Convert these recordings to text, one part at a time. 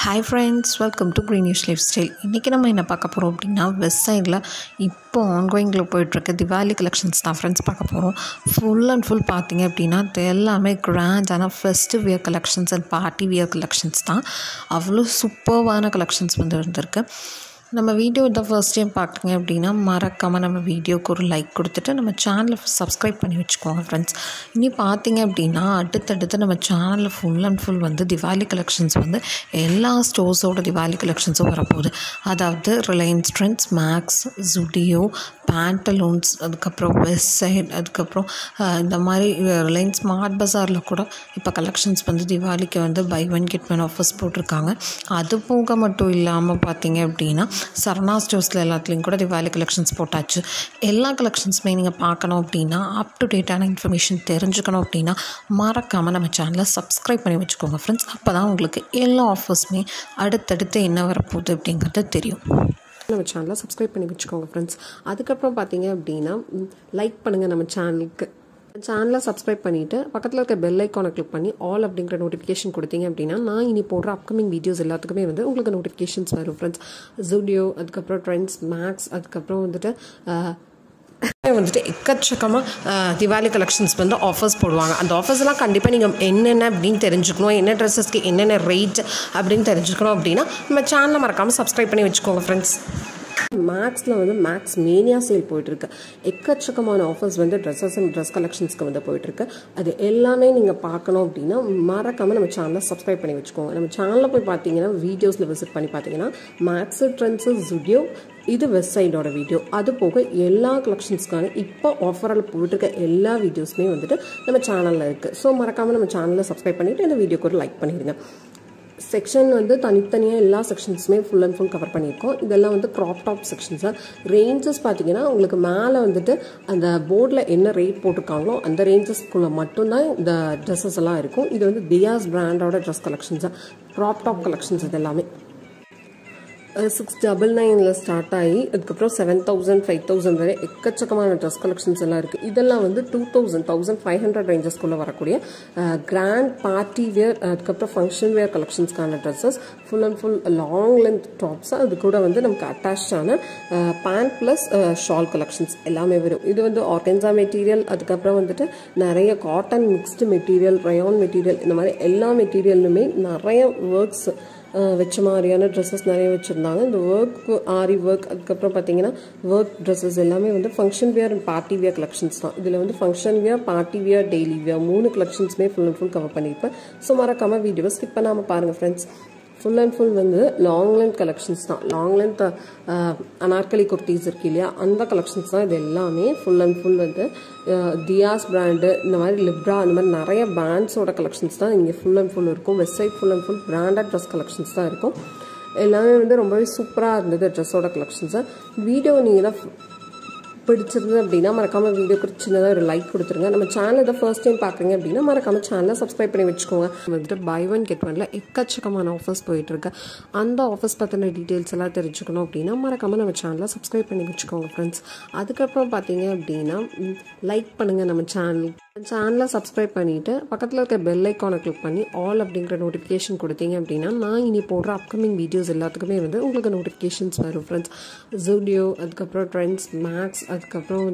Hi friends, welcome to Greenish Lifestyle. இன்றைக்கி நம்ம என்ன பார்க்க போகிறோம் அப்படின்னா வெஸ்ட் சைடில் இப்போ ஆன்கோயிங்கில் போயிட்டுருக்க திவாலி கலெக்ஷன்ஸ் தான் ஃப்ரெண்ட்ஸ் பார்க்க போகிறோம். ஃபுல் அண்ட் ஃபுல் பார்த்திங்க அப்படின்னா இது எல்லாமே கிராண்டான festive wear collections and party wear collections தான். அவ்வளோ சூப்பர்வான கலெக்ஷன்ஸ் இருந்திருக்கு. நம்ம வீடியோ இதான் ஃபர்ஸ்ட் டைம் பார்க்குறீங்க அப்படின்னா மறக்காமல் நம்ம வீடியோக்கு ஒரு லைக் கொடுத்துட்டு நம்ம சேனலை சப்ஸ்கிரைப் பண்ணி வச்சுக்கோங்க ஃப்ரெண்ட்ஸ். இனி பார்த்திங்க அப்படின்னா அடுத்தடுத்து நம்ம சேனலில் full and full Diwali collections எல்லா ஸ்டோர்ஸோட திவாலி கலெக்ஷன்ஸும் வரப்போகுது. அதாவது Reliance Trends, Max, zudio, Pantaloons, அதுக்கப்புறம் வெஸ்ட் சைட், அதுக்கப்புறம் இந்த மாதிரி ரிலையன்ஸ் ஸ்மார்ட் பஸாரில் கூட இப்போ கலெக்ஷன்ஸ் திவாலிக்கு buy one get one offers போட்டிருக்காங்க. அது போக மட்டும் இல்லாமல் பார்த்திங்க அப்படின்னா சரணா ஸ்டோர்ஸில் எல்லாத்துலேயும் கூட திவாலி கலெக்ஷன்ஸ் போட்டாச்சு. எல்லா கலெக்ஷன்ஸுமே நீங்கள் பார்க்கணும் அப்படின்னா அப் டு டேட்டான இன்ஃபர்மேஷன் தெரிஞ்சுக்கணும் அப்படின்னா மறக்காமல் நம்ம சேனலை சப்ஸ்கிரைப் பண்ணி வச்சுக்கோங்க ஃப்ரெண்ட்ஸ். அப்போ தான் உங்களுக்கு எல்லா ஆஃபர்ஸுமே அடுத்தடுத்து என்ன வரப்போகுது அப்படிங்கிறது தெரியும். நம்ம சேனலை சப்ஸ்கிரைப் பண்ணி வச்சுக்கோங்க ஃப்ரெண்ட்ஸ். அதுக்கப்புறம் பார்த்தீங்க அப்படின்னா லைக் பண்ணுங்கள் நம்ம சேனலை சப்ஸ்கிரைப் பண்ணிவிட்டு பக்கத்தில் இருக்க பெல் ஐக்கானை கிளிக் பண்ணி ஆல் அப்படிங்கிற நோட்டிஃபிகேஷன் கொடுத்தீங்க அப்படின்னா நான் இனி போடுற அப்கமிங் வீடியோஸ் எல்லாத்துக்குமே உங்களுக்கு நோட்டிஃபிகேஷன்ஸ் வரும் ஃப்ரெண்ட்ஸ். zudio, அதுக்கப்புறம் ட்ரெண்ட்ஸ், மேக்ஸ், அதுக்கப்புறம் எக்கச்சக்கமாக திவாலி கலெக்ஷன்ஸ் ஆஃபர்ஸ் போடுவாங்க. அந்த ஆஃபர்ஸ்லாம் கண்டிப்பாக நீங்கள் என்னென்ன அப்படின்னு தெரிஞ்சுக்கணும், என்ன ட்ரெஸ்ஸஸ்க்கு என்னென்ன ரேட் அப்படின்னு தெரிஞ்சுக்கணும் அப்படின்னா நம்ம சேனலை மறக்காமல் சப்ஸ்கிரைப் பண்ணி வச்சுக்கோங்க ஃப்ரெண்ட்ஸ். மேக்ஸில் மேக்ஸ் மேனியா சேல் போயிட்டுருக்கு. எக்கச்சக்கமான ஆஃபர்ஸ் ட்ரெஸ்ஸஸ் அண்ட் ட்ரெஸ் கலெக்ஷன்ஸ்க்கு போயிட்டுருக்கு. அது எல்லாமே நீங்கள் பார்க்கணும் அப்படின்னா மறக்காமல் நம்ம சேனலை சப்ஸ்கிரைப் பண்ணி வச்சுக்கோங்க. நம்ம சேனலில் போய் பார்த்தீங்கன்னா வீடியோஸில் விசிட் பண்ணி பார்த்தீங்கன்னா மேக்ஸு, ட்ரெண்ட்ஸு, zudio, இது வெஸ்ட் சைடோட வீடியோ. அது போக எல்லா கலெக்ஷன்ஸ்க்கான இப்போ ஆஃபரில் போயிட்டுருக்க எல்லா வீடியோஸுமே நம்ம சேனலில் இருக்குது. ஸோ மறக்காமல் நம்ம சேனலில் சப்ஸ்கிரைப் பண்ணிவிட்டு இந்த வீடியோக்கு ஒரு லைக் பண்ணிடுங்க. செக்ஷன் தனித்தனியாக எல்லா செக்ஷன்ஸுமே ஃபுல் அண்ட் ஃபுல் கவர் பண்ணியிருக்கோம். இதெல்லாம் க்ராப் டாப் செக்ஷன்ஸாக ரேஞ்சஸ் பார்த்தீங்கன்னா உங்களுக்கு மேலே அந்த போர்டில் என்ன ரேட் போட்டிருக்காங்களோ அந்த ரேஞ்சஸ்க்குள்ளே மட்டும்தான் இந்த ட்ரெஸ்ஸஸ் எல்லாம் இருக்கும். இது தியாஸ் பிராண்டோட ட்ரெஸ் கலெக்ஷன்ஸாக க்ராப் டாப் கலெக்ஷன்ஸ் இது எல்லாமே 699 ஸ்டார்ட் ஆகி அதுக்கப்புறம் 7000, 5000 வரை எக்கச்சக்கமான ட்ரெஸ் கலெக்ஷன்ஸ் எல்லாம் இருக்குது. இதெல்லாம் 2000, 1500 ரேஞ்சஸ்க்குள்ளே வரக்கூடிய கிராண்ட் பார்ட்டி வேர், அதுக்கப்புறம் ஃபங்க்ஷன் வேர் கலெக்ஷன்ஸ்க்கான dresses full and full long length டாப்ஸாக அது கூட நமக்கு அட்டாச்சான பேண்ட் ப்ளஸ் ஷால் கலெக்ஷன்ஸ் எல்லாமே வரும். இது ஆர்கன்சா மெட்டீரியல், அதுக்கப்புறம் நிறைய cotton mixed material, rayon material, இந்த மாதிரி எல்லா மெட்டீரியல்லுமே நிறைய ஒர்க்ஸ் வச்ச மாதிரியான ட்ரெஸ்ஸஸ் நிறைய வச்சுருந்தாங்க. இந்த ஒர்க், ஆரி ஒர்க், அதுக்கப்புறம் பார்த்தீங்கன்னா ஒர்க் ட்ரெஸ்ஸஸ் எல்லாமே function wear and party wear collections தான். இதில் function wear, party wear, daily wear 3 கலெக்ஷன்ஸுமே ஃபுல் அண்ட் ஃபுல் கவர் பண்ணியிருப்பேன். ஸோ மறக்காமல் வீடியோவை ஸ்கிப் பண்ணாமல் பாருங்கள் friends. Full and full long length collections தான். லாங் லென்த் அனார்கலி குர்த்திஸ் இருக்கு இல்லையா, அந்த கலெக்ஷன்ஸ் தான் இது எல்லாமே. ஃபுல் அண்ட் ஃபுல் தியாஸ் பிராண்டு, இந்த மாதிரி லிப்ரா, இந்த மாதிரி நிறைய பிராண்ட்ஸோட கலெக்ஷன்ஸ் தான் இங்கே ஃபுல் அண்ட் ஃபுல் இருக்கும். Westside full and full branded dress collections தான் இருக்கும். எல்லாமே ரொம்பவே சூப்பராக இருந்தது ட்ரெஸ்ஸோட கலெக்ஷன்ஸை. வீடியோ நீங்கள் தான் பிடிச்சிருந்தது அப்படின்னா மறக்காமல் வீடியோக்கு சின்னதாக ஒரு லைக் கொடுத்துருங்க. நம்ம சேனல் இதை ஃபர்ஸ்ட் டைம் பார்க்குறீங்க அப்படின்னா மறக்காமல் சேனலை சப்ஸ்கிரைப் பண்ணி வச்சுக்கோங்க. பை ஒன் கெட் ஒன்ல எக்கச்சக்கமான ஆஃபர்ஸ் போயிட்டுருக்கு. அந்த ஆஃபர்ஸ் பற்றின டீட்டெயில்ஸ் எல்லாம் தெரிஞ்சுக்கணும் அப்படின்னா மறக்காமல் நம்ம சேனலை சப்ஸ்கிரைப் பண்ணி வச்சுக்கோங்க ஃப்ரெண்ட்ஸ். அதுக்கப்புறம் பார்த்தீங்க அப்படின்னா லைக் பண்ணுங்கள் நம்ம சேனலை சப்ஸ்கிரைப் பண்ணிவிட்டு பக்கத்தில் இருக்க பெல் ஐக்கானை கிளிக் பண்ணி ஆல் அப்படிங்கிற நோட்டிஃபிகேஷன் கொடுத்தீங்க அப்படின்னா நான் இனி போடுற அப்கமிங் வீடியோஸ் எல்லாத்துக்குமே உங்களுக்கு நோட்டிஃபிகேஷன்ஸ் வரும் ஃப்ரெண்ட்ஸ். zudio, அதுக்கப்புறம் ட்ரெண்ட்ஸ், மேக்ஸ், அதுக்கப்புறம்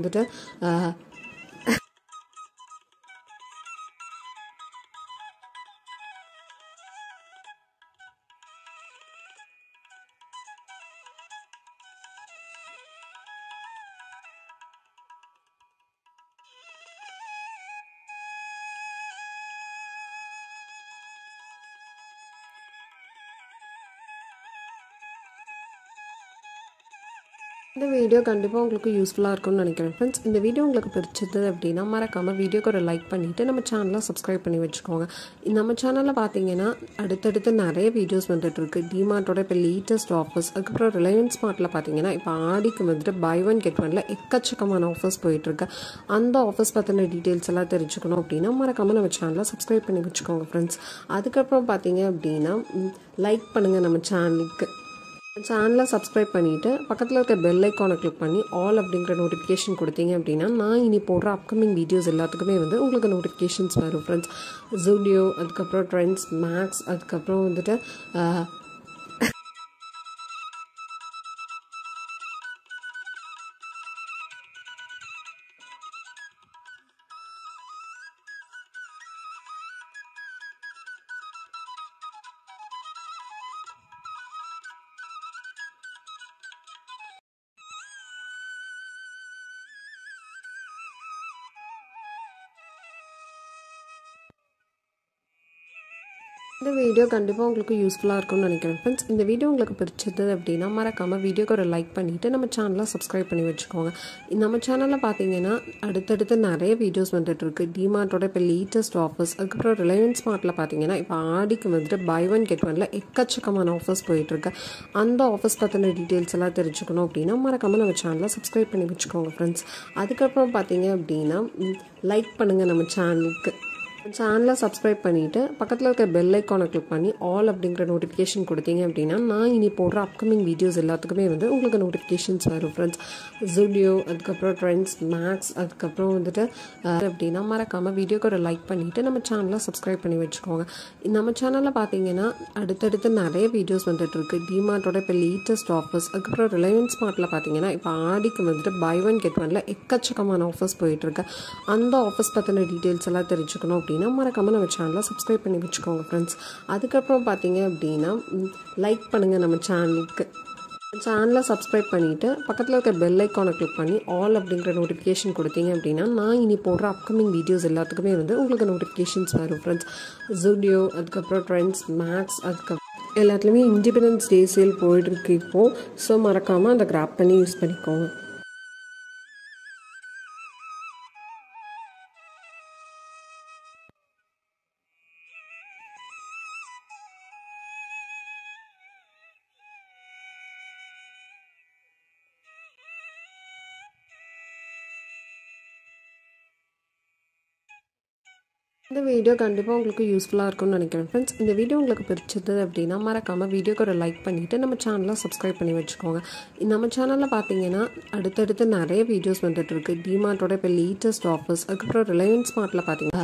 இந்த வீடியோ கண்டிப்பாக உங்களுக்கு யூஸ்ஃபுல்லாக இருக்கும்னு நினைக்கிறேன் ஃப்ரெண்ட்ஸ். இந்த வீடியோ உங்களுக்கு பிடிச்சது அப்படின்னா மறக்காமல் வீடியோக்கு ஒரு லைக் பண்ணிவிட்டு நம்ம சேனலை சப்ஸ்கிரைப் பண்ணி வச்சுக்கோங்க. நம்ம சேனலில் பார்த்தீங்கன்னா அடுத்தடுத்து நிறைய வீடியோஸ் வந்துட்டுருக்கு. டிமார்ட்டோட இப்போ லேட்டஸ்ட் ஆஃபர்ஸ், அதுக்கப்புறம் ரிலையன்ஸ் ஸ்மார்ட்டில் பார்த்தீங்கன்னா இப்போ ஆடிக்கு பை ஒன் கெட் ஒன்ல எக்கச்சக்கமான ஆஃபர்ஸ் போயிட்டுருக்கு. அந்த ஆஃபர்ஸ் பற்றின டீட்டெயில்ஸ் எல்லாம் தெரிஞ்சுக்கணும் அப்படின்னா மறக்காமல் நம்ம சேனலை சப்ஸ்கிரைப் பண்ணி வச்சுக்கோங்க ஃப்ரெண்ட்ஸ். அதுக்கப்புறம் பார்த்தீங்க அப்படின்னா லைக் பண்ணுங்கள் நம்ம சேனலை சப்ஸ்கிரைப் பண்ணிவிட்டு பக்கத்தில் இருக்க பெல் ஐக்கானை கிளிக் பண்ணி ஆல் அப்படிங்கிற நோட்டிஃபிகேஷன் கொடுத்தீங்க அப்படின்னா நான் இனி போடுற அப்கமிங் வீடியோஸ் எல்லாத்துக்குமே உங்களுக்கு நோட்டிஃபிகேஷன்ஸ் வரும் ஃப்ரெண்ட்ஸ். zudio, அதுக்கப்புறம் ட்ரெண்ட்ஸ், மேக்ஸ், அதுக்கப்புறம் இந்த வீடியோ கண்டிப்பாக உங்களுக்கு யூஸ்ஃபுல்லாக இருக்கும்னு நினைக்கிறேன் ஃப்ரெண்ட்ஸ். இந்த வீடியோ உங்களுக்கு பிடிச்சது அப்படின்னா மறக்காமல் வீடியோக்கு ஒரு லைக் பண்ணிவிட்டு நம்ம சேனலை சப்ஸ்கிரைப் பண்ணி வச்சுக்கோங்க. நம்ம சேனலில் பார்த்தீங்கன்னா அடுத்தடுத்து நிறைய வீடியோஸ் வந்துட்டுருக்கு. டிமார்ட்டோட இப்போ லேட்டஸ்ட் ஆஃபர்ஸ், அதுக்கப்புறம் ரிலையன்ஸ் ஸ்மார்ட்டில் பார்த்தீங்கன்னா இப்போ ஆடிக்கு வந்துட்டு பை ஒன் கெட் ஒன்ல எக்கச்சக்கமான ஆஃபர்ஸ் போயிட்டுருக்கு. அந்த ஆஃபர்ஸ் பற்றின டீட்டெயில்ஸ் எல்லாம் தெரிஞ்சுக்கணும் அப்படின்னா மறக்காமல் நம்ம சேனலை சப்ஸ்கிரைப் பண்ணி வச்சுக்கோங்க ஃப்ரெண்ட்ஸ். அதுக்கப்புறம் பார்த்தீங்க அப்படின்னா லைக் பண்ணுங்கள் நம்ம சேனலுக்கு. சேனலை சப்ஸ்கிரைப் பண்ணிவிட்டு பக்கத்தில் இருக்க பெல் ஐக்கானை கிளிக் பண்ணி ஆல் அப்படிங்கிற நோட்டிஃபிகேஷன் கொடுத்தீங்க அப்படின்னா நான் இனி போடுற அப்கமிங் வீடியோஸ் எல்லாத்துக்குமே வந்து உங்களுக்கு நோட்டிஃபிகேஷன்ஸ் வரும் ஃப்ரெண்ட்ஸ். zudio, அதுக்கப்புறம் ட்ரெண்ட்ஸ், மேக்ஸ், அதுக்கப்புறம் வந்துட்டு அப்படின்னா மறக்காமல் வீடியோக்கு ஒரு லைக் பண்ணிவிட்டு நம்ம சேனலை சப்ஸ்கிரைப் பண்ணி வச்சுக்கோங்க. நம்ம சேனலில் பார்த்தீங்கன்னா அடுத்தடுத்து நிறைய வீடியோஸ் வந்துட்டுருக்கு. டிமார்ட்டோட இப்போ லேட்டஸ்ட் ஆஃபர்ஸ், அதுக்கப்புறம் ரிலையன்ஸ் ஸ்மார்ட்டில் பார்த்தீங்கன்னா இப்போ ஆடிக்கு வந்துட்டு பை ஒன் கெட் ஒன்ல எக்கச்சக்கமான ஆஃபர்ஸ் போயிட்டுருக்கு. அந்த ஆஃபர்ஸ் பற்றின டீட்டெயில்ஸ் எல்லாம் தெரிஞ்சுக்கணும் அப்படின்னா மறக்காமல் நம்ம சேனலை சப்ஸ்கிரைப் பண்ணி வச்சுக்கோங்க ஃப்ரெண்ட்ஸ். அதுக்கப்புறம் பார்த்தீங்க அப்படின்னா லைக் பண்ணுங்கள் நம்ம சேனலுக்கு. சேனலை சப்ஸ்கிரைப் பண்ணிவிட்டு பக்கத்தில் இருக்க பெல் ஐக்கானை கிளிக் பண்ணி ஆல் அப்படிங்கிற நோட்டிஃபிகேஷன் கொடுத்தீங்க அப்படின்னா நான் இனி போடுற அப்கமிங் வீடியோஸ் எல்லாத்துக்குமே வந்து உங்களுக்கு நோட்டிஃபிகேஷன்ஸ் வரும் ஃப்ரெண்ட்ஸ். zudio, அதுக்கப்புறம் ட்ரெண்ட்ஸ், மேக்ஸ், அதுக்கப்புறம் எல்லாத்துலேயுமே இண்டிபெண்டன்ஸ் டே சேல் போயிட்டுருக்கு இப்போது. ஸோ மறக்காமல் அதை கிராப் பண்ணி யூஸ் பண்ணிக்கோங்க. இந்த வீடியோ கண்டிப்பாக உங்களுக்கு யூஸ்ஃபுல்லாக இருக்கும்னு நினைக்கிறேன் ஃப்ரெண்ட்ஸ். இந்த வீடியோ உங்களுக்கு பிடிச்சது அப்படின்னா மறக்காமல் வீடியோக்கு ஒரு லைக் பண்ணிவிட்டு நம்ம சேனலை சப்ஸ்கிரைப் பண்ணி வச்சுக்கோங்க. நம்ம சேனலில் பார்த்தீங்கன்னா அடுத்தடுத்து நிறைய வீடியோஸ் வந்துட்டுருக்கு. டிமார்ட்டோட இப்போ லேட்டஸ்ட் ஆஃபர்ஸ், அதுக்கப்புறம் ரிலையன்ஸ் ஸ்மார்ட்டில் பார்த்தீங்கன்னா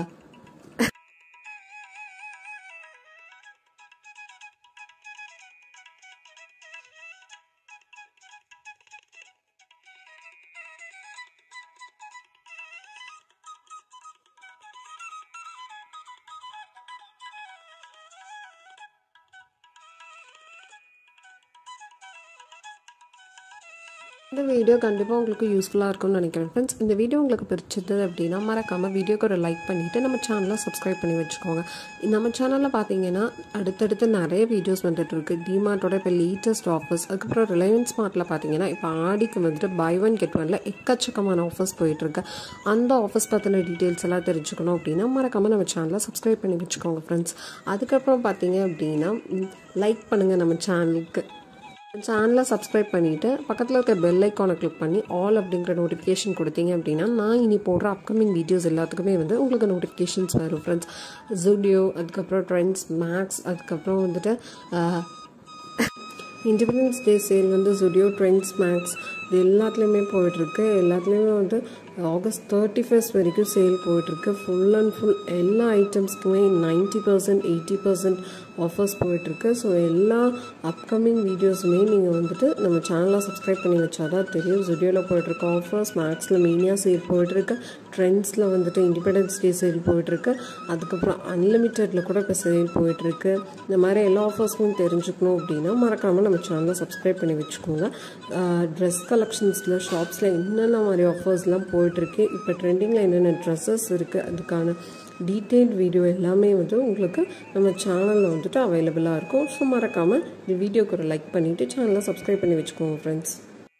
இந்த வீடியோ கண்டிப்பாக உங்களுக்கு யூஸ்ஃபுல்லாக இருக்கும்னு நினைக்கிறேன் ஃப்ரெண்ட்ஸ். இந்த வீடியோ உங்களுக்கு பிடிச்சது அப்படின்னா மறக்காமல் வீடியோக்கு ஒரு லைக் பண்ணிவிட்டு நம்ம சேனலை சப்ஸ்கிரைப் பண்ணி வச்சுக்கோங்க. நம்ம சேனலில் பார்த்தீங்கன்னா அடுத்தடுத்து நிறைய வீடியோஸ் வந்துட்டுருக்கு. டிமார்ட்டோட இப்போ லேட்டஸ்ட் ஆஃபர்ஸ், அதுக்கப்புறம் ரிலையன்ஸ் ஸ்மார்ட்டில் பார்த்தீங்கன்னா இப்போ ஆடிக்கு வந்துட்டு பை ஒன் கெட் ஒன்ல எக்கச்சக்கமான ஆஃபர்ஸ் போயிட்டுருக்கு. அந்த ஆஃபர்ஸ் பற்றின டீட்டெயில்ஸ் எல்லாம் தெரிஞ்சுக்கணும் அப்படின்னா மறக்காமல் நம்ம சேனலை சப்ஸ்கிரைப் பண்ணி வச்சுக்கோங்க ஃப்ரெண்ட்ஸ். அதுக்கப்புறம் பார்த்தீங்க அப்படின்னா லைக் பண்ணுங்கள் நம்ம சேனலுக்கு. சேனலை சப்ஸ்கிரைப் பண்ணிவிட்டு பக்கத்தில் இருக்க பெல் ஐக்கானை கிளிக் பண்ணி ஆல் அப்படிங்கிற நோட்டிஃபிகேஷன் கொடுத்தீங்க அப்படின்னா நான் இனி போடுற அப்கமிங் வீடியோஸ் எல்லாத்துக்குமே வந்து உங்களுக்கு நோட்டிஃபிகேஷன்ஸ் வரும் ஃப்ரெண்ட்ஸ். zudio, அதுக்கப்புறம் ட்ரெண்ட்ஸ், மேக்ஸ், அதுக்கப்புறம் வந்துட்டு இண்டிபெண்டன்ஸ் டே சேல் வந்து zudio, ட்ரெண்ட்ஸ், மேக்ஸ் இது எல்லாத்துலேயுமே போயிட்டுருக்கு. எல்லாத்துலேயுமே வந்து ஆகஸ்ட் 31 வரைக்கும் சேல் போயிட்டுருக்கு. ஃபுல் அண்ட் ஃபுல் எல்லா ஐட்டம்ஸ்க்குமே 90%, 80% ஆஃபர்ஸ் போயிட்டுருக்கு. ஸோ எல்லா அப்கமிங் வீடியோஸுமே நீங்கள் வந்துட்டு நம்ம சேனலை சப்ஸ்கிரைப் பண்ணி வச்சாதான் தெரியும். zudio போயிட்டுருக்க ஆஃபர்ஸ், மேக்ஸில் மீனியாக சேல் போயிட்டுருக்கு, ட்ரெண்ட்ஸில் வந்துட்டு இண்டிபெண்டன்ஸ் டே சேல் போயிட்டுருக்கு, அதுக்கப்புறம் அன்லிமிட்டடில் கூட இப்போ சேல் போயிட்டுருக்கு. இந்த மாதிரி எல்லா ஆஃபர்ஸும் தெரிஞ்சுக்கணும் அப்படின்னா மறக்காமல் நம்ம சேனலை சப்ஸ்கிரைப் பண்ணி வச்சுக்கோங்க. ட்ரெஸ் கலெக்ஷன்ஸில், ஷாப்ஸில் என்னென்ன மாதிரி ஆஃபர்ஸ்லாம் போயிட்டுருக்கு, இப்போ ட்ரெண்டிங்கில் என்னென்ன ட்ரெஸ்ஸஸ் இருக்குது, அதுக்கான டீட்டெயில்ட் வீடியோ எல்லாமே வந்து உங்களுக்கு நம்ம சேனலில் வந்துட்டு அவைலபிளாக இருக்கும். ஸோ மறக்காமல் இந்த வீடியோக்கு ஒரு லைக் பண்ணிவிட்டு சேனலை சப்ஸ்கிரைப் பண்ணி வச்சுக்கோங்க ஃப்ரெண்ட்ஸ்.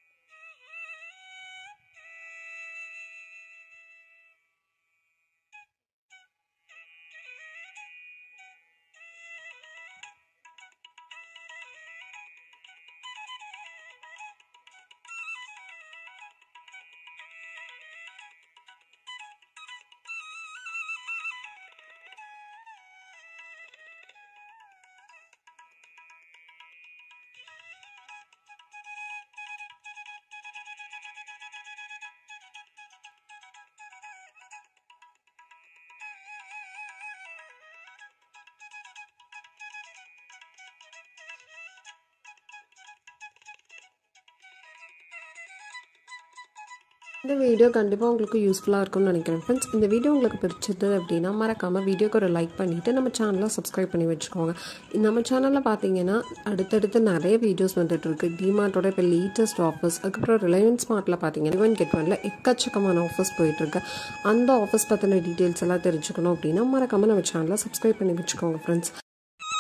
இந்த வீடியோ கண்டிப்பாக உங்களுக்கு யூஸ்ஃபுல்லாக இருக்கும்னு நினைக்கிறேன் ஃப்ரெண்ட்ஸ். இந்த வீடியோ உங்களுக்கு பிடிச்சது அப்படின்னா மறக்காமல் வீடியோக்கு ஒரு லைக் பண்ணிவிட்டு நம்ம சேனலை சப்ஸ்கிரைப் பண்ணி வச்சுக்கோங்க. நம்ம சேனலில் பார்த்தீங்கன்னா அடுத்தடுத்து நிறைய வீடியோஸ் வந்துட்டுருக்கு. டிமார்ட்டோட இப்போ லேட்டஸ்ட் ஆஃபர்ஸ், அதுக்கப்புறம் ரிலையன்ஸ் ஸ்மார்ட்டில் பார்த்தீங்கன்னா பை ஒன் கெட் ஒன்ல எக்கச்சக்கமான ஆஃபர்ஸ் போயிட்டுருக்கு. அந்த ஆஃபர்ஸ் பற்றின டீட்டெயில்ஸ் எல்லாம் தெரிஞ்சுக்கணும் அப்படின்னா மறக்காமல் நம்ம சேனலை சப்ஸ்கிரைப் பண்ணி வச்சுக்கோங்க ஃப்ரெண்ட்ஸ்.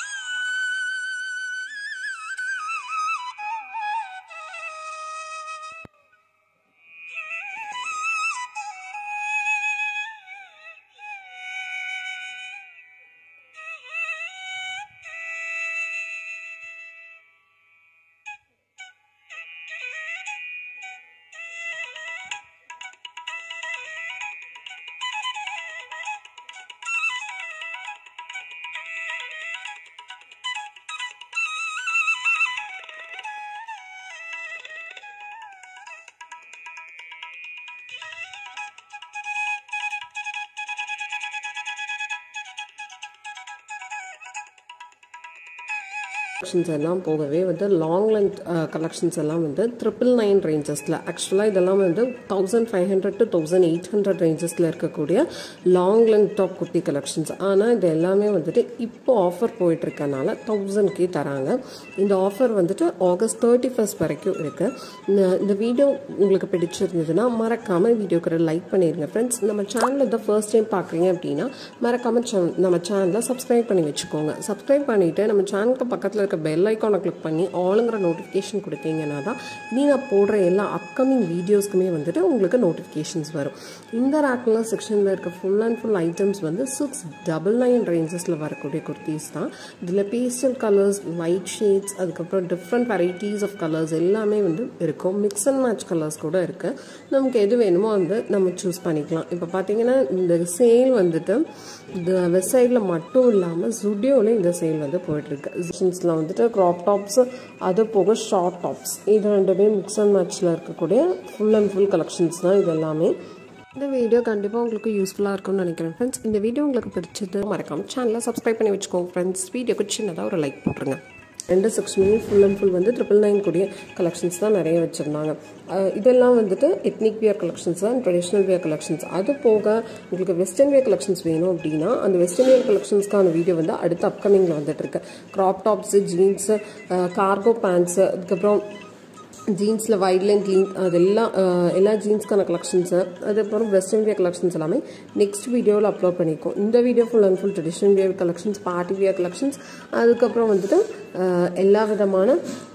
கலெக்ஷன்ஸ் எல்லாம் போகவே வந்து லாங் லென்த் கலெக்ஷன்ஸ் எல்லாம் வந்து 999 ரேஞ்சஸில், ஆக்சுவலாக இதெல்லாம் வந்து 1500 to 1800 ரேஞ்சஸில் இருக்கக்கூடிய long length top kurti collections. ஆனால் இது எல்லாமே வந்துட்டு இப்போ ஆஃபர் போயிட்டுருக்கனால 1000K தராங்க. இந்த ஆஃபர் வந்துட்டு ஆகஸ்ட் 31st வரைக்கும் இருக்குது. இந்த வீடியோ உங்களுக்கு பிடிச்சிருந்ததுன்னா மறக்காமல் வீடியோக்கு லைக் பண்ணிடுங்க ஃப்ரெண்ட்ஸ். நம்ம சேனலில் தான் ஃபர்ஸ்ட் டைம் பார்க்குறீங்க அப்படின்னா மறக்காமல் நம்ம சேனலை சப்ஸ்கிரைப் பண்ணி வச்சுக்கோங்க. சப்ஸ்கிரைப் பண்ணிவிட்டு நம்ம சேனலுக்கு பக்கத்தில் பெல் ஐக்கானை கிளிக் பண்ணி ஆளுங்கிற நோட்டிஃபிகேஷன் கொடுத்தீங்கன்னா தான் நீங்கள் போடுற எல்லா அப்கமிங் வீடியோஸ்க்குமே வந்துட்டு உங்களுக்கு நோட்டிஃபிகேஷன்ஸ் வரும். இந்த ரேக்ல செக்ஷனில் இருக்க ஃபுல் அண்ட் ஃபுல் ஐட்டம்ஸ் வந்து 699 ரேஞ்சஸில் வரக்கூடிய குர்த்திஸ் தான். இதில் பேஸ்டல் கலர்ஸ், லைட் ஷேட்ஸ், அதுக்கப்புறம் டிஃப்ரெண்ட் வெரைட்டிஸ் ஆஃப் கலர்ஸ் எல்லாமே வந்து இருக்கும். மிக்ஸ் அண்ட் மேட்ச் கலர்ஸ் கூட இருக்குது. நமக்கு எது வேணுமோ வந்து நம்ம சூஸ் பண்ணிக்கலாம். இப்போ பார்த்தீங்கன்னா இந்த சேல் வந்துட்டு இந்த வெஸ்ட் சைடில் மட்டும் இல்லாமல் zudio-ல இந்த சேல் வந்து போயிட்டுருக்கு. செக்ஷன்ஸில் வந்துட்டு க்ராப் டாப்ஸ், அது போக ஷார்ட் டாப்ஸ், இது ரெண்டுமே மிக்ஸ் அண்ட் மேட்ச்சில் இருக்கக்கூடிய ஃபுல் அண்ட் ஃபுல் கலெக்ஷன்ஸ் தான் இது எல்லாமே. இந்த வீடியோ கண்டிப்பாக உங்களுக்கு யூஸ்ஃபுல்லாக இருக்கும்னு நினைக்கிறேன் ஃப்ரெண்ட்ஸ். இந்த வீடியோ உங்களுக்கு பிடிச்சது மறக்காமல் சேனலை சப்ஸ்கிரைப் பண்ணி வச்சுக்கோங்க ஃப்ரெண்ட்ஸ். வீடியோக்கு சின்னதாக ஒரு லைக் போட்டுருங்க. ரெண்டு செக்ஷன்லையும் ஃபுல் அண்ட் ஃபுல் வந்து 999 கூடிய கலெக்ஷன்ஸ் தான் நிறைய வச்சுருந்தாங்க. இதெல்லாம் வந்துட்டு எத்னிக் வியர் கலெக்ஷன்ஸ் தான், ட்ரெடிஷ்னல் வியர் கலெக்ஷன்ஸ். அது போக உங்களுக்கு வெஸ்டர்ன் வியர் கலெக்ஷன்ஸ் வேணும் அப்படின்னா அந்த வெஸ்டர்ன் வியர் கலெக்ஷன்ஸ்க்கான வீடியோ வந்து அடுத்த அப்கமிங்கில் வந்துட்டுருக்கு. Crop tops, jeans, cargo pants, அதுக்கப்புறம் ஜீன்ஸில் வைட் லென்த் லீன், அதெல்லாம் எல்லா ஜீன்ஸ்க்கான கலெக்ஷன்ஸு, அதுக்கப்புறம் வெஸ்டர்ன் வியர் கலெக்ஷன்ஸ் எல்லாமே நெக்ஸ்ட் வீடியோவில் அப்லோட் பண்ணியிருக்கோம். இந்த video full and full traditional wear collections, party wear collections, அதுக்கப்புறம் வந்துட்டு எல்லா விதமான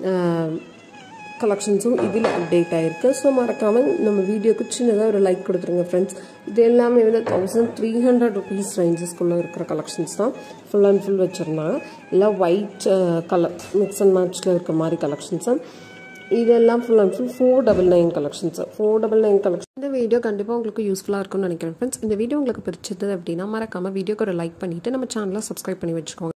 கலெக்ஷன்ஸும் இதில் அப்டேட் ஆகிருக்கு. ஸோ மறக்காமல் நம்ம வீடியோக்கு சின்னதாக ஒரு லைக் கொடுத்துருங்க ஃப்ரெண்ட்ஸ். இது எல்லாமே வந்து 1300 rupees ரேஞ்சஸ்க்குள்ளே இருக்கிற கலெக்ஷன்ஸ் தான் ஃபுல் அண்ட் ஃபுல் வச்சுருந்தாங்க. எல்லாம் ஒயிட் கலர் மிக்ஸ் அண்ட் மேட்ச்சில் இருக்க மாதிரி கலெக்ஷன்ஸு. இதெல்லாம் full and full 499 collections. 499 collection. இந்த வீடியோ கண்டிப்பாக உங்களுக்கு யூஸ்ஃபுல்லாக இருக்கும்னு நினைக்கிறேன் ஃப்ரெண்ட்ஸ். இந்த வீடியோ உங்களுக்கு பிடிச்சது அப்படின்னா மறக்காமல் வீடியோக்கு ஒரு லைக் பண்ணிவிட்டு நம்ம சேனலை சப்ஸ்கிரைப் பண்ணி வச்சுக்கோங்க.